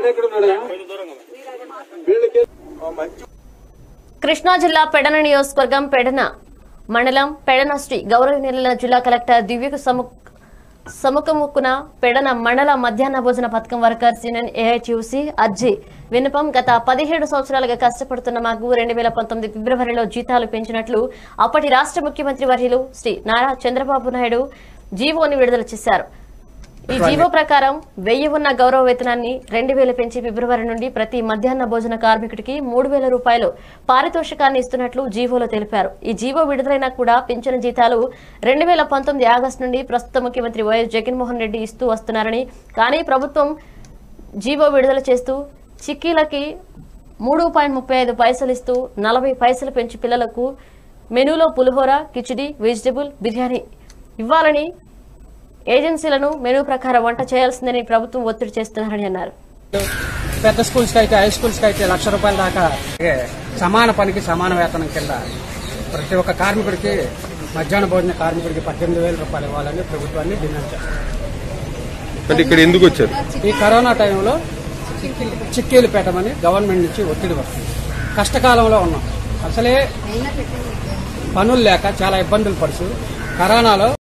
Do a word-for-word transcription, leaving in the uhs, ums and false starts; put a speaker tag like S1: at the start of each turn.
S1: కృష్ణా జిల్లా పెడన నియోజకవర్గం పెడన మండలం పెడన శ్రీ గౌరవ జిల్లా కలెక్టర్ దివ్యకు సముఖముక్కున పెడన మండల మధ్యాహ్న భోజన పథకం వర్కర్స్ యూనియన్ ఏఐటియుసి అర్జీ విన్నపం గత పదిహేడు సంవత్సరాలుగా కష్టపడుతున్న మాకు రెండు వేల పంతొమ్మిది ఫిబ్రవరిలో జీతాలు పెంచినట్లు అప్పటి రాష్ట్ర ముఖ్యమంత్రి వర్యులు శ్రీ నారా చంద్రబాబు నాయుడు జీవోని విడుదల చేశారు. ఈ జీవో ప్రకారం వెయ్యి ఉన్న గౌరవ వేతనాన్ని రెండు వేలు పెంచి ఫిబ్రవరి నుండి ప్రతి మధ్యాహ్న భోజన కార్మికుడికి మూడు వేల రూపాయలు పారితోషికాన్ని ఇస్తున్నట్లు జీవోలో తెలిపారు. ఈ జీవో విడుదలైనా కూడా పెంచిన జీతాలు రెండు వేల పంతొమ్మిది ఆగస్టు నుండి ప్రస్తుత ముఖ్యమంత్రి వైఎస్ జగన్మోహన్ రెడ్డి ఇస్తూ వస్తున్నారని, కానీ ప్రభుత్వం జీవో విడుదల చేస్తూ చిక్కీలకి మూడు పాయింట్ ముప్పై ఐదు పైసలు ఇస్తూ నలభై పైసలు పెంచి పిల్లలకు మెనూలో పులిహోర, కిచిడి, వెజిటబుల్ బిర్యానీ ఇవ్వాలని ఏజెన్సీలను మెనూ ప్రకారం వంట చేయాల్సిందని ప్రభుత్వం ఒత్తిడి చేస్తున్నారని అన్నారు.
S2: పెద్ద స్కూల్స్ కి అయితే హై స్కూల్స్ కి అయితే లక్ష రూపాయల దాకా సమాన పనికి సమాన వేతనం కింద ప్రతి ఒక్క కార్మికుడికి మధ్యాహ్న భోజన కార్మికుడికి పద్దెనిమిది వేల రూపాయలు ఇవ్వాలని ప్రభుత్వాన్ని డిమాండ్ చేస్తారు.
S3: ఇక్కడ ఎందుకు వచ్చారు?
S2: ఈ కరోనా టైంలో చిక్కీలు పెట్టమని గవర్నమెంట్ నుంచి ఒత్తిడి వస్తుంది. కష్టకాలంలో ఉన్నాం, అసలే పనులు లేక చాలా ఇబ్బందులు పడుతూ కరోనాలో